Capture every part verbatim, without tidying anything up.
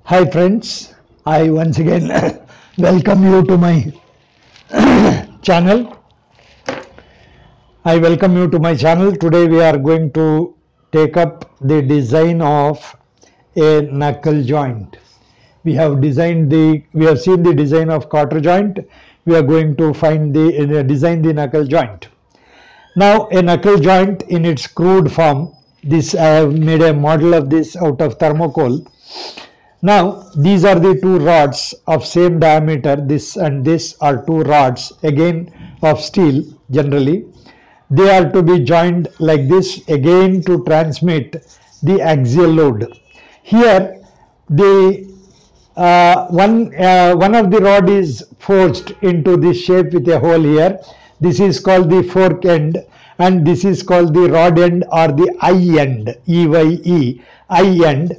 Hi friends, I once again welcome you to my channel. I welcome you to my channel. Today we are going to take up the design of a knuckle joint. We have designed the, we have seen the design of quarter joint. We are going to find the, uh, design the knuckle joint. Now a knuckle joint in its crude form, this I have made a model of this out of thermocol. Now these are the two rods of same diameter, this and this are two rods again of steel generally. They are to be joined like this again to transmit the axial load. Here the uh, one, uh, one of the rod is forged into this shape with a hole here. This is called the fork end and this is called the rod end or the eye end, E Y E, eye end.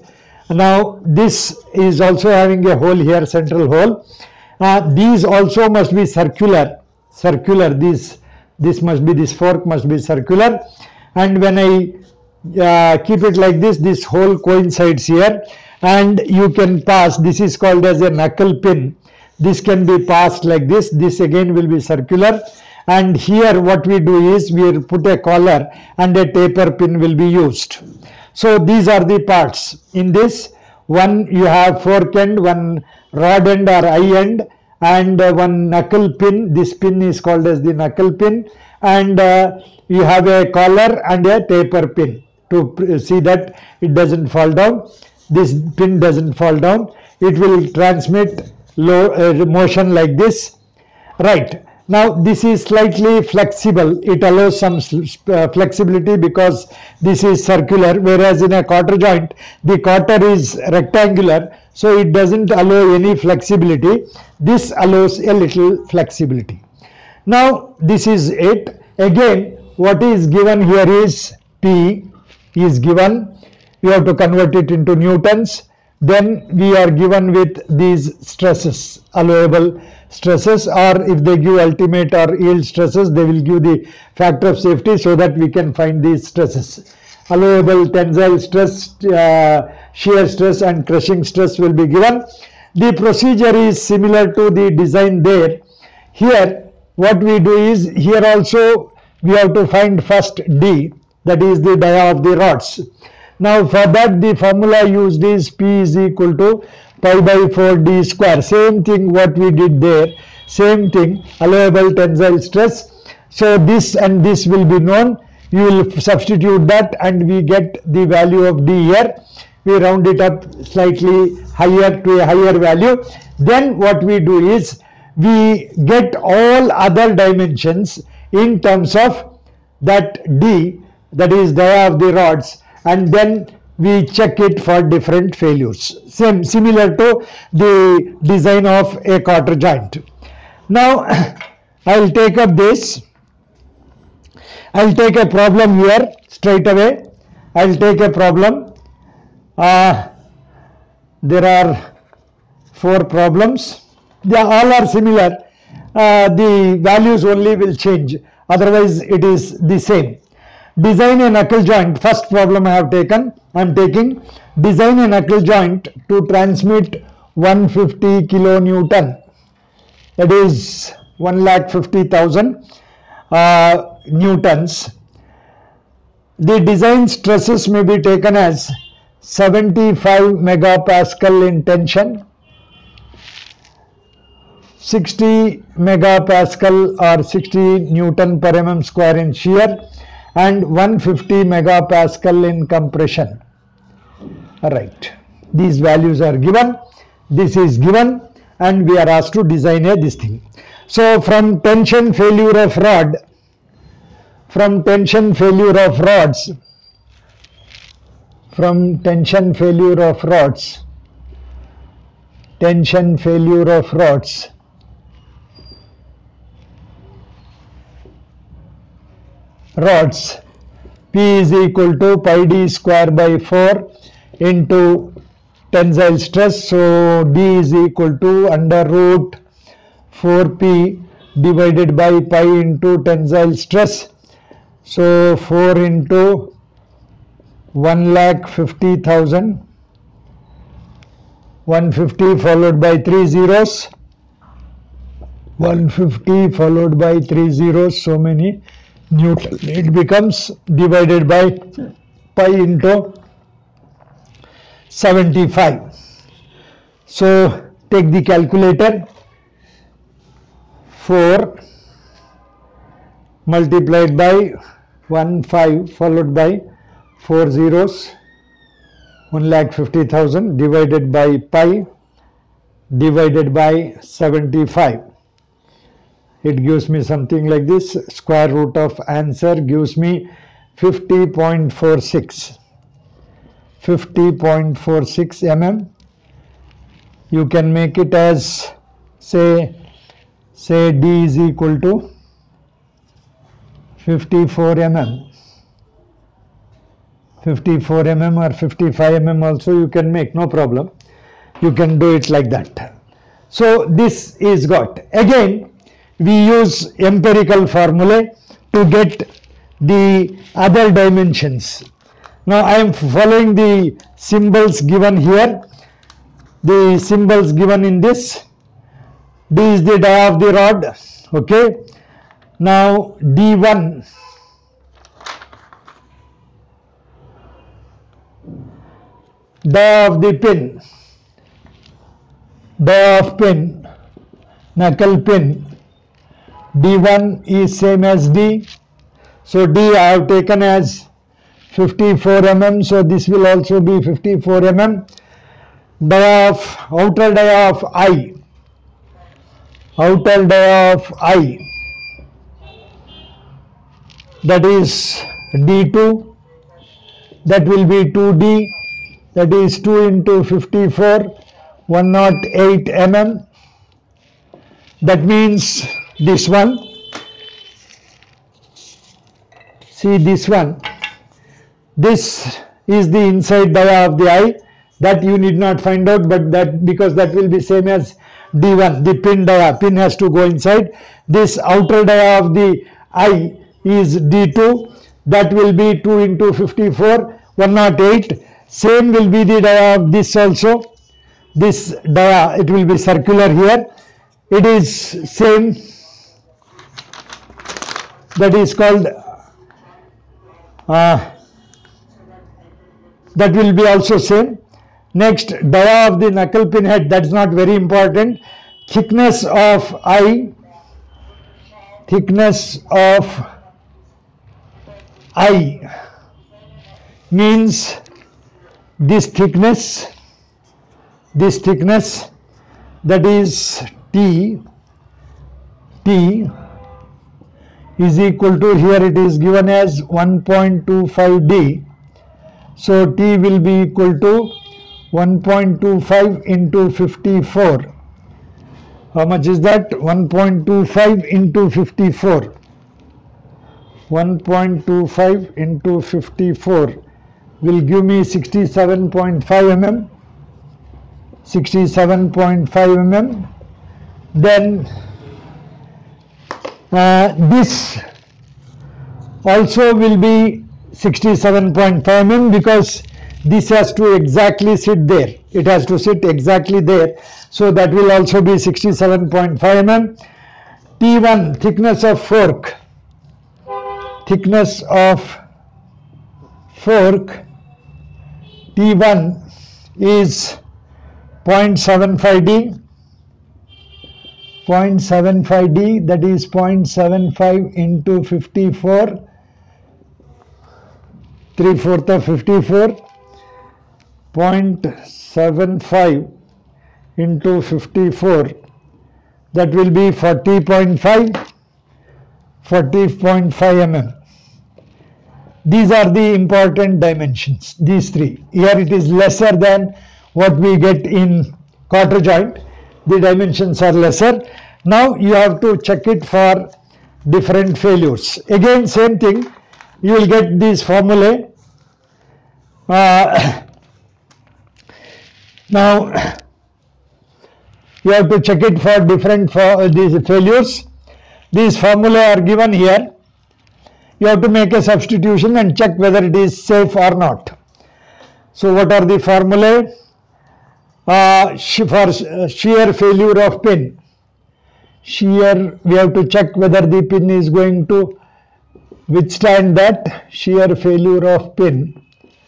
Now this is also having a hole here, central hole. Uh, these also must be circular, circular, this, this must be, this fork must be circular. And when I uh, keep it like this, this hole coincides here and you can pass, this is called as a knuckle pin. This can be passed like this, this again will be circular. And here what we do is we put a collar and a taper pin will be used. So these are the parts. In this one you have fork end, one rod end or eye end and uh, one knuckle pin. This pin is called as the knuckle pin and uh, you have a collar and a taper pin to see that it doesn't fall down. This pin doesn't fall down. It will transmit low uh, motion like this. Right. Now this is slightly flexible, it allows some uh, flexibility because this is circular, whereas in a quarter joint the quarter is rectangular, so it doesn't allow any flexibility. This allows a little flexibility. Now this is it. Again what is given here is P is given, we have to convert it into newtons. Then we are given with these stresses, allowable stresses, or if they give ultimate or yield stresses, they will give the factor of safety so that we can find these stresses. Allowable tensile stress, uh, shear stress and crushing stress will be given. The procedure is similar to the design there. Here what we do is, here also we have to find first D, that is the dia of the rods. Now for that the formula used is P is equal to pi by four D square. Same thing what we did there, same thing, allowable tensile stress. So this and this will be known. You will substitute that and we get the value of D here. We round it up slightly higher to a higher value. Then what we do is we get all other dimensions in terms of that D, that is dia of the rods, and then we check it for different failures, same similar to the design of a quarter joint. Now I will take up this, I will take a problem here straight away. I will take a problem. Uh, there are four problems, they all are similar, uh, the values only will change, otherwise it is the same. Design a knuckle joint. First problem I have taken, I am taking design a knuckle joint to transmit one hundred fifty kilonewton, that is one lakh fifty thousand uh, newtons. The design stresses may be taken as seventy-five megapascal in tension, sixty megapascal or sixty newton per mm square in shear, and one hundred fifty megapascal in compression. Alright, these values are given, this is given, and we are asked to design a this thing. So from tension failure of rod, from tension failure of rods, from tension failure of rods, tension failure of rods, rods, P is equal to pi D square by four into tensile stress. So D is equal to under root four P divided by pi into tensile stress. So four into one lakh fifty thousand one fifty followed by three zeros, one fifty followed by three zeros, so many Newton. It becomes divided by pi into seventy-five. So take the calculator. four multiplied by one five followed by four zeros, one lakh fifty thousand divided by pi divided by seventy-five. It gives me something like this. Square root of answer gives me fifty point four six. fifty point four six millimeters. You can make it as say say D is equal to fifty-four millimeters. fifty-four millimeters or fifty-five millimeters also you can make, no problem. You can do it like that. So this is got. Again, we use empirical formulae to get the other dimensions. Now I am following the symbols given here. The symbols given in this. D is the dia of the rod. Okay. Now D one. Dia of the pin. Dia of pin. Knuckle pin. D one is same as D. So D I have taken as fifty-four millimeters. So this will also be fifty-four millimeters. Dia of outer dia of I. Outer dia of I. That is D two. That will be two D. That is two into fifty-four. one hundred eight millimeters. That means this one, see this one, this is the inside dia of the eye. That you need not find out, but that because that will be same as D one, the pin dia, pin has to go inside. This outer dia of the eye is D two, that will be two into fifty-four, one hundred eight. Same will be the dia of this also. This dia, it will be circular here. It is same. That is called, uh, that will be also same. Next, dia of the knuckle pin head, that's not very important. Thickness of eye, thickness of eye means this thickness, this thickness, that is T, T is equal to, here it is given as one point two five D. So T will be equal to one point two five into fifty-four. How much is that? one point two five into fifty-four. one point two five into fifty-four will give me sixty-seven point five millimeters. sixty-seven point five millimeters. Then uh, this also will be sixty-seven point five millimeters because this has to exactly sit there. It has to sit exactly there. So that will also be sixty-seven point five millimeters. T one, thickness of fork. Thickness of fork T one is zero point seven five D. zero point seven five D, that is zero point seven five into fifty-four. three fourths of fifty-four. zero point seven five into fifty-four, that will be forty point five, forty point five millimeters. These are the important dimensions, these three. Here it is lesser than what we get in quarter joint. The dimensions are lesser. Now you have to check it for different failures. Again, same thing. You will get these formulae. Uh, now you have to check it for different for these failures. These formulae are given here. You have to make a substitution and check whether it is safe or not. So what are the formulae? uh, for shear failure of pin. Shear, we have to check whether the pin is going to withstand that shear failure of pin.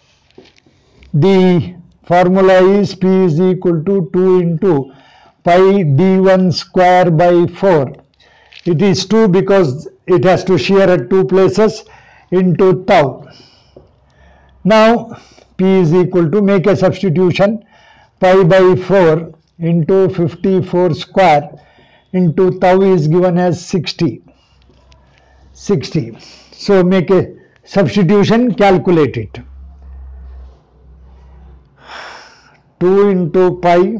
The formula is P is equal to two into pi d one square by four. It is two because it has to shear at two places into tau. Now P is equal to, make a substitution, pi by four into fifty-four square into tau is given as sixty. sixty. So make a substitution, calculate it. two into pi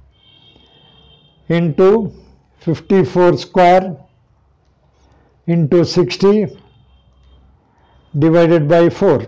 into fifty-four square into sixty divided by four.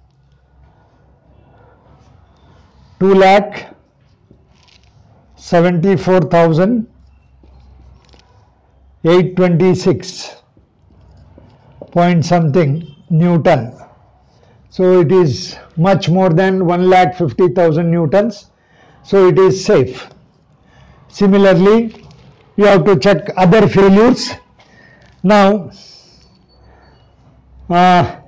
two lakh seventy-four thousand eight hundred twenty-six point something Newton. So it is much more than one lakh fifty thousand newtons. So it is safe. Similarly, you have to check other failures. Now, uh,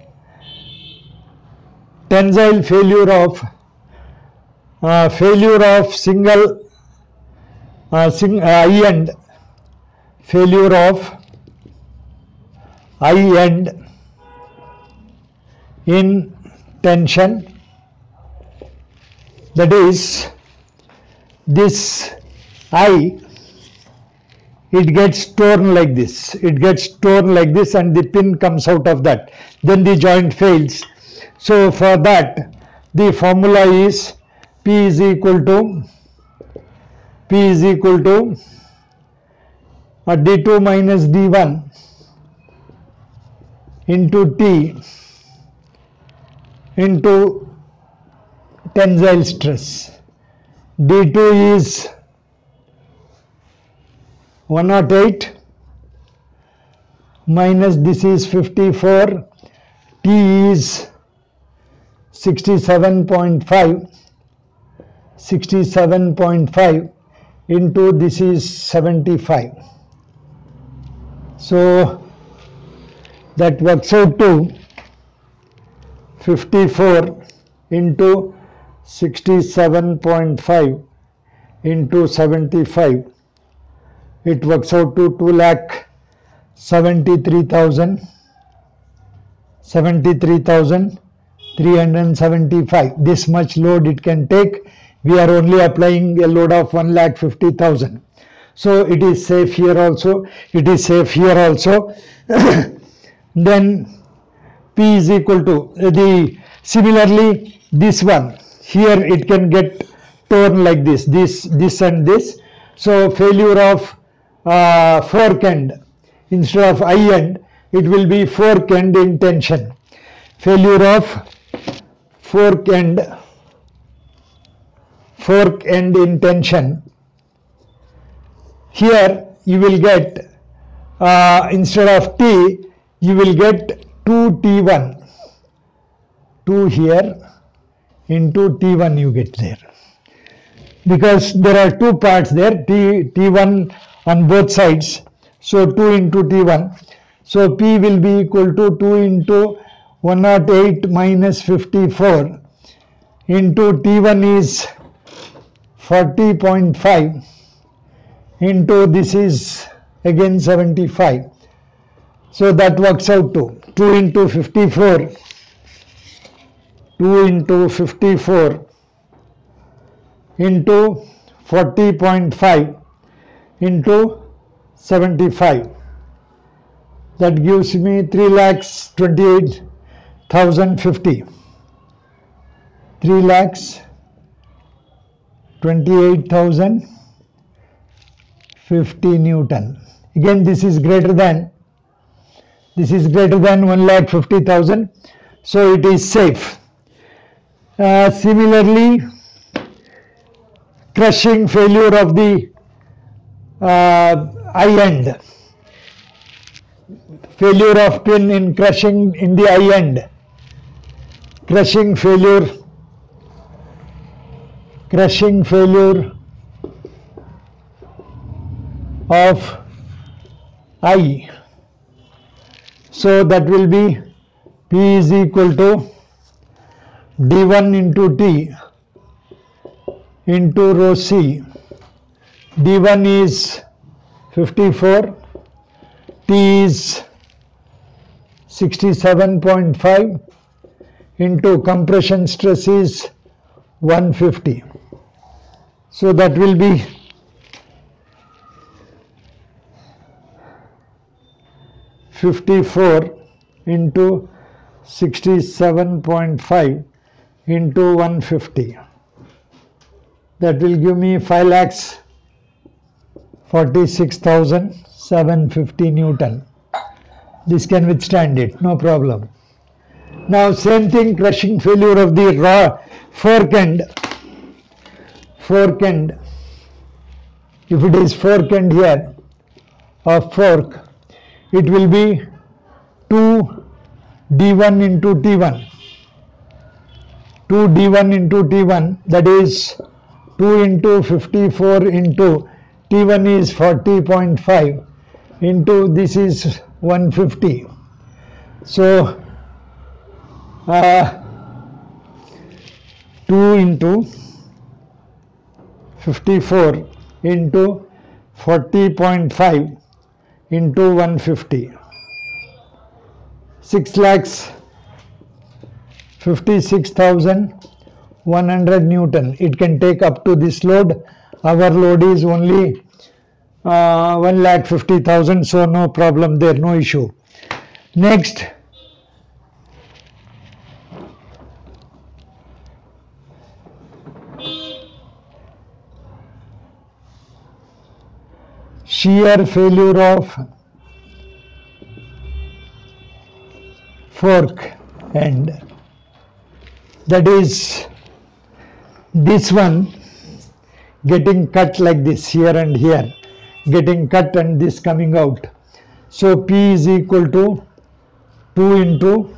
tensile failure of uh, failure of single uh, sing, uh, I end failure of I end in tension, that is, this I, it gets torn like this, it gets torn like this and the pin comes out of that, then the joint fails. So for that the formula is P is equal to P is equal to uh, d two minus d one into T into tensile stress. d two is one hundred eight minus this is fifty-four, T is sixty-seven point five, sixty-seven point five into this is seventy-five. So that works out to fifty-four into sixty-seven point five into seventy-five. It works out to two lakh seventy-three thousand seventy-three thousand three hundred seventy-five. This much load it can take. We are only applying a load of one lakh fifty thousand. So it is safe here also. It is safe here also. Then P is equal to the similarly this one here, it can get torn like this, this, this and this. So failure of uh, fork end, instead of I end, it will be fork end in tension. Failure of fork end, fork end in tension. Here you will get uh, instead of T, you will get two T one, two here into T one you get there, because there are two parts there, T, T1 on both sides, so two into T one. So P will be equal to two into one hundred eight minus fifty-four into T one is forty point five into this is again seventy-five. So that works out to two into fifty-four, two into fifty-four into forty point five into seventy-five. That gives me three lakhs twenty-eight thousand fifty. three lakhs twenty-eight thousand fifty Newton. Again, this is greater than, this is greater than one lakh fifty thousand. So it is safe. Uh, similarly, crushing failure of the uh, I end, failure of pin in crushing in the I end, crushing failure crushing failure of I. So that will be P is equal to D one into T into rho C. D one is fifty-four, T is sixty-seven point five into compression stress is one hundred fifty. So that will be fifty-four into sixty-seven point five into one hundred fifty. That will give me five lakhs forty-six thousand seven hundred fifty Newton. This can withstand it, no problem. Now same thing, crushing failure of the raw fork end. Fork end, if it is fork end here of fork, it will be two D one into T one. two D one into T one, that is two into fifty-four into T one is forty point five into this is one hundred fifty. So uh, two into fifty-four into forty point five into one hundred fifty. six lakhs fifty-six thousand one hundred Newton. It can take up to this load. Our load is only uh, one lakh fifty thousand, so no problem there, no issue. Next, shear failure of fork end. That is this one getting cut like this, here and here, getting cut and this coming out. So P is equal to two into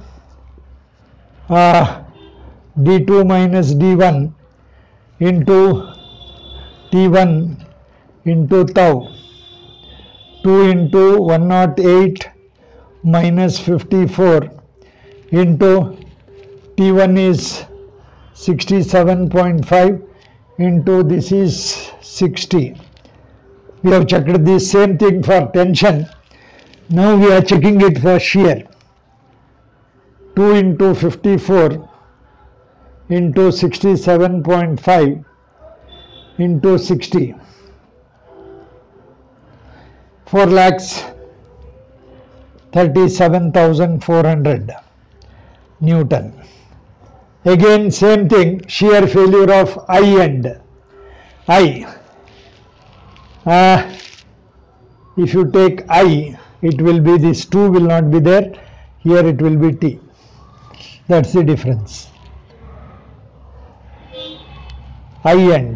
uh, D two minus D one into T one into tau. two into one hundred eight minus fifty-four into T one is sixty-seven point five into this is sixty. We have checked the same thing for tension. Now we are checking it for shear. two into fifty-four into sixty-seven point five into sixty. four lakhs thirty-seven thousand four hundred Newton. Again same thing, shear failure of I end. I. Uh, if you take I, it will be this two will not be there. Here it will be T. That's the difference. I end.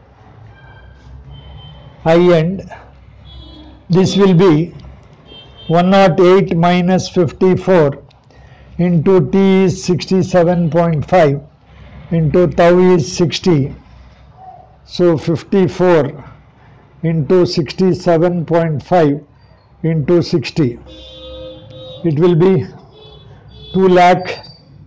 I end. This will be one hundred eight minus fifty-four into T is sixty-seven point five into tau is sixty. So fifty-four into sixty-seven point five into sixty. It will be two lakh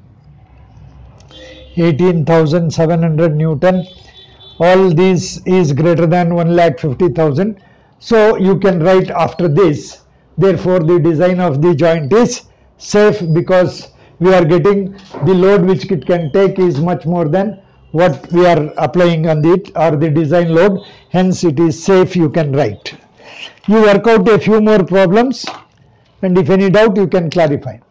eighteen thousand seven hundred Newton. All these is greater than one lakh fifty thousand. So you can write after this. Therefore the design of the joint is safe because we are getting the load which it can take is much more than what we are applying on it or the design load. Hence it is safe, you can write. You work out a few more problems and if any doubt you can clarify.